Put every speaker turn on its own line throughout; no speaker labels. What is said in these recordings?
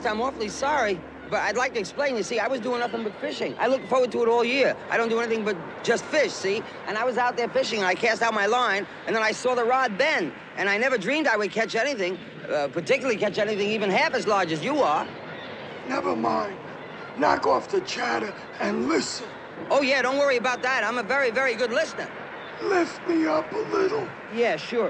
Mister, I'm awfully sorry, but I'd like to explain. You see, I was doing nothing but fishing. I look forward to it all year. I don't do anything but just fish, see? And I was out there fishing, and I cast out my line, and then I saw the rod bend. And I never dreamed I would catch anything, particularly catch anything even half as large as you are.
Never mind. Knock off the chatter and listen.
Oh, yeah, don't worry about that. I'm a very, very good listener.
Lift me up a little.
Yeah, sure.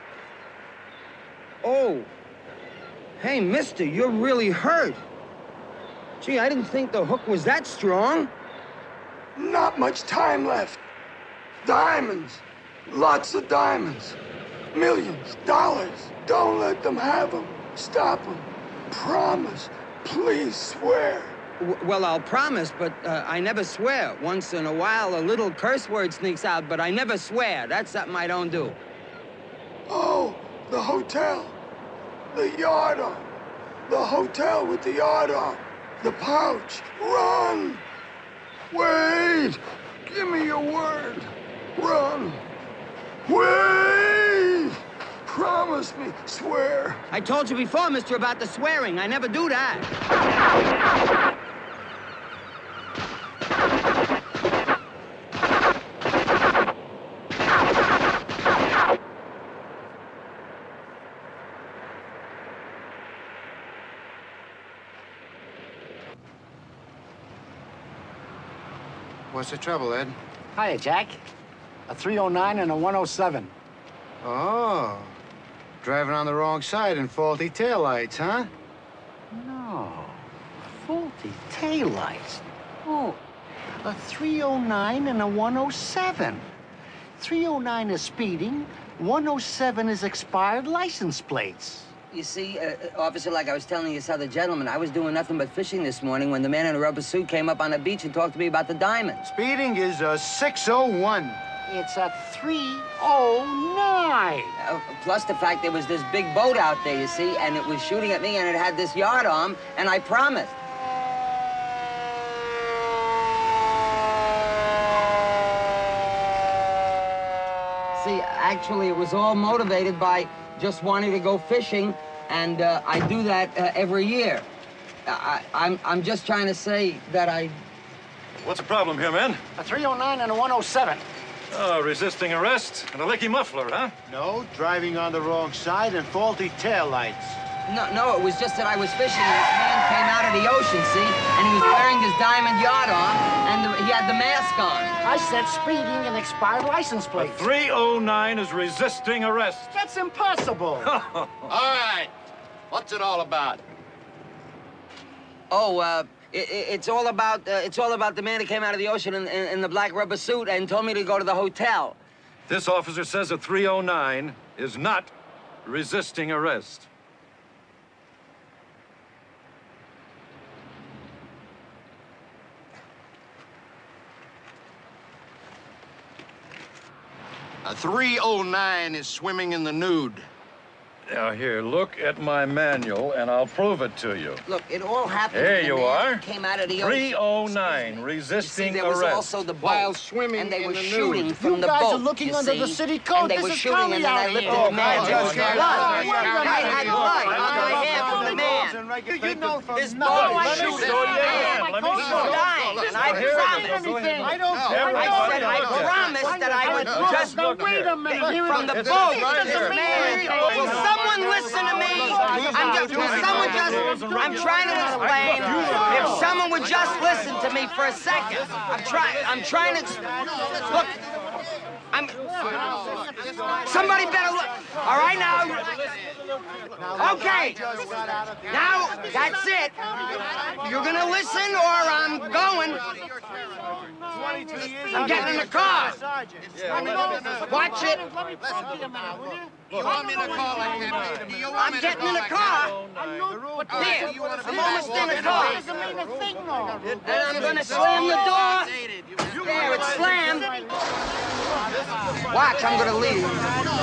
Oh. Hey, mister, you're really hurt. Gee, I didn't think the hook was that strong.
Not much time left. Diamonds. Lots of diamonds. Millions, dollars. Don't let them have them. Stop them. Promise. Please swear.
Well, I'll promise, but I never swear. Once in a while, a little curse word sneaks out, but I never swear. That's something I don't do.
Oh, the hotel. The yardarm. The hotel with the yardarm. The pouch. Run! Wait! Give me your word. Run! Wait! Promise me. Swear.
I told you before, mister, about the swearing. I never do that.
What's the trouble, Ed?
Hiya, Jack. A 309 and a 107.
Oh, driving on the wrong side in faulty taillights, huh?
No, faulty taillights. Oh, a 309 and a 107. 309 is speeding, 107 is expired license plates.
You see, officer, like I was telling this other gentleman, I was doing nothing but fishing this morning when the man in a rubber suit came up on the beach and talked to me about the diamonds.
Speeding is a 601.
It's a 309.
Plus the fact there was this big boat out there, you see, and it was shooting at me, and it had this yardarm, and I promised. See, actually, it was all motivated by just wanting to go fishing, and I do that every year. I'm just trying to say that I...
What's the problem here, man?
A 309 and a 107.
Oh, resisting arrest and a leaky muffler, huh?
No, driving on the wrong side and faulty taillights.
No, it was just that I was fishing, and this man came out of the ocean, see? And he was wearing his diamond yardarm, and he had the mask on.
I said speeding and expired license
A
plates.
309 is resisting arrest.
That's impossible.
All right. What's it all about?
Oh, it's all about the man who came out of the ocean in the black rubber suit and told me to go to the hotel.
This officer says a 309 is not resisting arrest.
A 309 is swimming in the nude.
Now, here, look at my manual, and I'll prove it to you.
Look, it all happened
Here
when the
you
man
are.
came out of the ocean.
309, resisting
there was
arrest.
also the boat.
While swimming
and they
in
were
the
shooting
nude.
from
You
the
guys
boat,
are looking
you
under
see?
the city code.
And they
This
were
is
shooting, and then I
Tommy
lifted
out
the
here.
man.
Oh,
It was
God.
blood.
Oh,
I had blood on my hand from the man.
You know from
This
no,
boat
I
was
didn't
shooting.
say
show you.
Yeah,
Let me
he was
show you.
dying, and I
Here it
promised.
is.
anything. I don't.
I said I promised that I would just
Now, wait a minute.
from the
It's
boat.
right
This
here.
man. Will someone listen to me? I'm trying to explain. If someone would just listen to me for a second. I'm trying to look. Somebody better look. All right, now. Okay. Now, that's it. You're gonna listen or I'm going. I'm getting in the car. Watch it.
You want me to call a cab?
I'm getting in the car. Here, I'm almost in the car. And I'm gonna slam the door. There, it's slammed. Watch, I'm gonna leave.